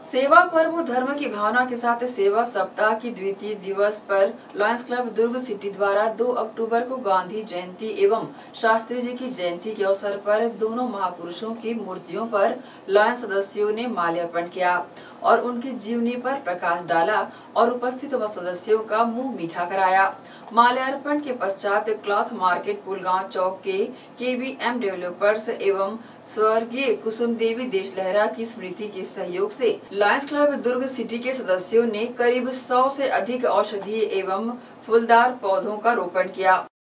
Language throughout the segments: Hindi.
सेवा पर्व धर्म की भावना के साथ सेवा सप्ताह की द्वितीय दिवस पर लायंस क्लब दुर्ग सिटी द्वारा 2 अक्टूबर को गांधी जयंती एवं शास्त्री जी की जयंती के अवसर पर दोनों महापुरुषों की मूर्तियों पर लायंस सदस्यों ने माल्यार्पण किया और उनकी जीवनी पर प्रकाश डाला और उपस्थित सदस्यों का मुंह मीठा कराया। माल्यार्पण के पश्चात क्लॉथ मार्केट पुलगांव चौक के केबीएम डेवलपर्स एवं स्वर्गीय कुसुम देवी देशलहरा की स्मृति के सहयोग से लायंस क्लब दुर्ग सिटी के सदस्यों ने करीब 100 से अधिक औषधीय एवं फूलदार पौधों का रोपण किया।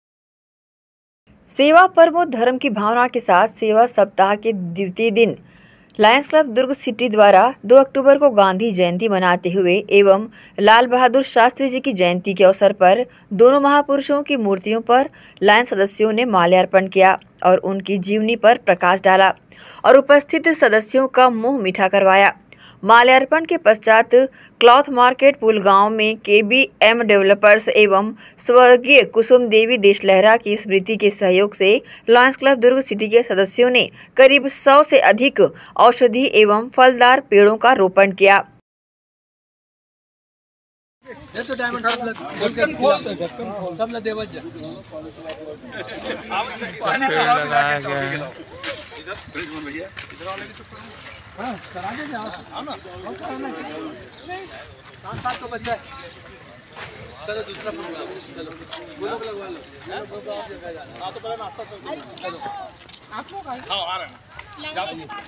सेवा पर्व धर्म की भावना के साथ सेवा सप्ताह के द्वितीय दिन लायंस क्लब दुर्ग सिटी द्वारा 2 अक्टूबर को गांधी जयंती मनाते हुए एवं लाल बहादुर शास्त्री जी की जयंती के अवसर पर दोनों महापुरुषों की मूर्तियों पर लायंस सदस्यों ने माल्यार्पण किया और उनकी जीवनी पर प्रकाश डाला और उपस्थित सदस्यों का मुंह मीठा करवाया। माल्यार्पण के पश्चात क्लॉथ मार्केट पुलगांव में केबीएम डेवलपर्स एवं स्वर्गीय कुसुम देवी देशलहरा की स्मृति के सहयोग से लायंस क्लब दुर्ग सिटी के सदस्यों ने करीब 100 से अधिक औषधि एवं फलदार पेड़ों का रोपण किया। चलो दूसरा प्रोग्राम चलो वो लोग लगवा लो तो पहले नाश्ता चलो आप लोग आ रहे हैं।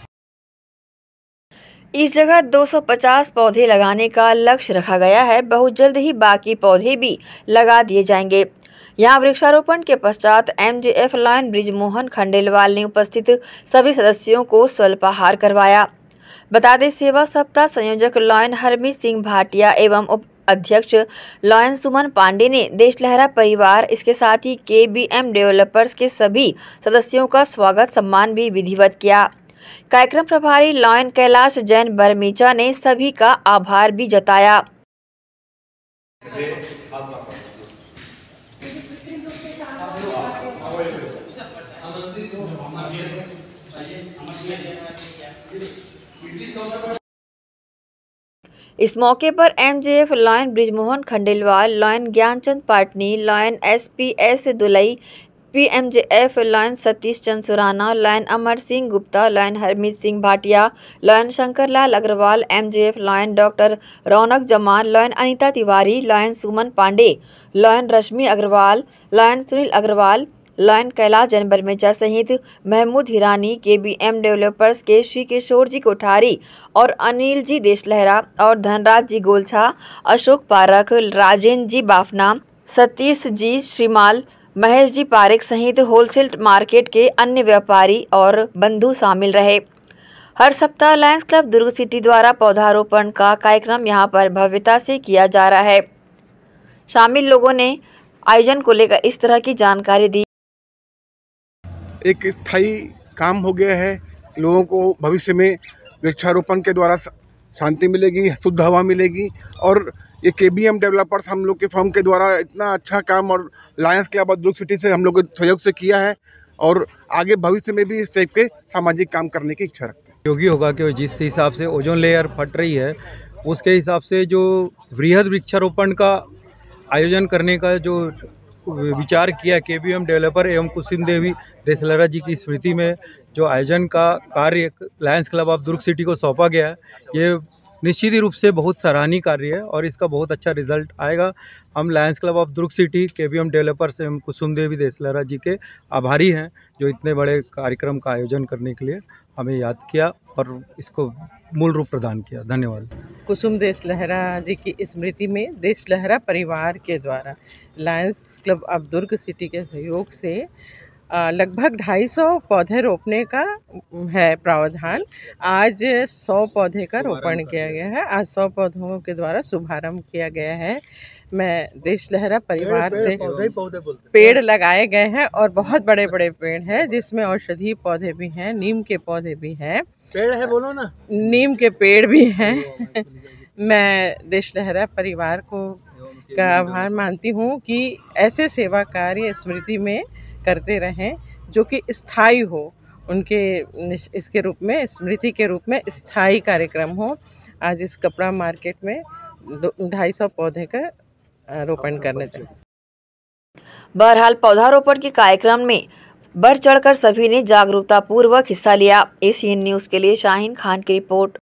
इस जगह 250 पौधे लगाने का लक्ष्य रखा गया है। बहुत जल्द ही बाकी पौधे भी लगा दिए जाएंगे। यहाँ वृक्षारोपण के पश्चात एमजेएफ लायन ब्रिजमोहन खंडेलवाल ने उपस्थित सभी सदस्यों को स्वल्पाहार करवाया। बता दें, सेवा सप्ताह संयोजक लायन हरमीत सिंह भाटिया एवं उप अध्यक्ष लायन सुमन पांडे ने देशलहरा परिवार, इसके साथ ही केबीएम डेवलपर्स के सभी सदस्यों का स्वागत सम्मान भी विधिवत किया। कार्यक्रम प्रभारी लायन कैलाश जैन बरमीचा ने सभी का आभार भी जताया। इस मौके पर MJF Lion Brijmohan Khandelwal, Lion Gyanchand Patni, Lion SPS Dulai, PMJF Lion Satish Chand Surana, Lion Amar Singh Gupta, Lion Harmeet Singh Bhatia, Lion Shankarlal Agarwal, MJF Lion doctor Raunak Zaman, Lion Anita Tiwari, Lion Suman Pandey, Lion Rashmi Agarwal, Lion Sunil Agarwal, Lion Kailash Jain Barmecha सहित महमूद हिरानी, केबीएम डेवलपर्स के श्री किशोर जी कोठारी और अनिल जी देशलहरा और धनराज जी गोलछा, अशोक पारख, राजेंद्र जी बाफना, सतीश जी श्रीमाल, महेश जी पारिक सहित होलसेल मार्केट के अन्य व्यापारी और बंधु शामिल रहे। हर सप्ताह लायंस क्लब दुर्ग सिटी द्वारा पौधारोपण का कार्यक्रम यहां पर भव्यता से किया जा रहा है। शामिल लोगों ने आयोजन को लेकर इस तरह की जानकारी दी। एक स्थायी काम हो गया है। लोगों को भविष्य में वृक्षारोपण के द्वारा शांति मिलेगी, शुद्ध हवा मिलेगी और ये केबीएम डेवलपर्स हम लोग के फर्म के द्वारा इतना अच्छा काम और लायंस क्लब दुर्ग सिटी से हम लोग के सहयोग से किया है और आगे भविष्य में भी इस टाइप के सामाजिक काम करने की इच्छा रखते हैं। योगी होगा कि जिस हिसाब से ओजोन लेयर फट रही है उसके हिसाब से जो वृहद वृक्षारोपण का आयोजन करने का जो विचार किया केबीएम डेवलपर एवं कुसुम देवी देशलहरा जी की स्मृति में जो आयोजन का कार्य Lions Club of Durg city को सौंपा गया है, ये निश्चित ही रूप से बहुत सराहनीय कार्य है और इसका बहुत अच्छा रिजल्ट आएगा। हम Lions Club of Durg city, KBM developers एवं कुसुम देवी देशलहरा जी के आभारी हैं जो इतने बड़े कार्यक्रम का आयोजन करने के लिए हमें याद किया और इसको मूल रूप प्रदान किया। धन्यवाद। कुसुम देशलहरा जी की स्मृति में देशलहरा परिवार के द्वारा Lions Club of Durg city के सहयोग से लगभग 250 पौधे रोपने का है प्रावधान। आज 100 पौधे का रोपण किया गया है। आज 100 पौधों के द्वारा शुभारंभ किया गया है। मैं देशलहरा परिवार से पेड़ लगाए गए हैं और बहुत बड़े बड़े पेड़ हैं जिसमें औषधीय पौधे भी हैं, नीम के पौधे भी हैं। पेड़ है बोलो ना, नीम के पेड़ भी हैं। मैं देशलहरा परिवार को का आभार मानती हूँ कि ऐसे सेवा कार्य स्मृति में करते रहें जो कि स्थायी हो, उनके इसके रूप में स्मृति के रूप में स्थायी कार्यक्रम हो। आज इस कपड़ा मार्केट में 250 पौधे का रोपण करने जा रहे हैं। बहरहाल पौधारोपण के कार्यक्रम में बढ़ चढ़कर सभी ने जागरूकता पूर्वक हिस्सा लिया। एसीएन न्यूज़ के लिए शाहीन खान की रिपोर्ट।